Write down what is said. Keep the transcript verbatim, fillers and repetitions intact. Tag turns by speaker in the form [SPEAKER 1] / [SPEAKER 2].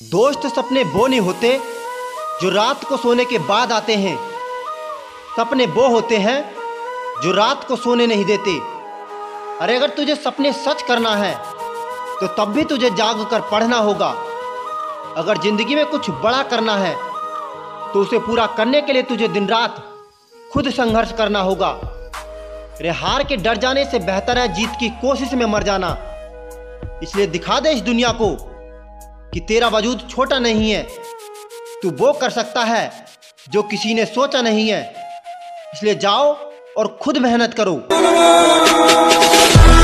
[SPEAKER 1] दोस्त सपने वो नहीं होते जो रात को सोने के बाद आते हैं। सपने वो होते हैं जो रात को सोने नहीं देते। अरे अगर तुझे सपने सच करना है तो तब भी तुझे जाग कर पढ़ना होगा। अगर जिंदगी में कुछ बड़ा करना है तो उसे पूरा करने के लिए तुझे दिन रात खुद संघर्ष करना होगा। अरे हार के डर जाने से बेहतर है जीत की कोशिश में मर जाना। इसलिए दिखा दे इस दुनिया को कि तेरा वजूद छोटा नहीं है। तू वो कर सकता है जो किसी ने सोचा नहीं है। इसलिए जाओ और खुद मेहनत करो।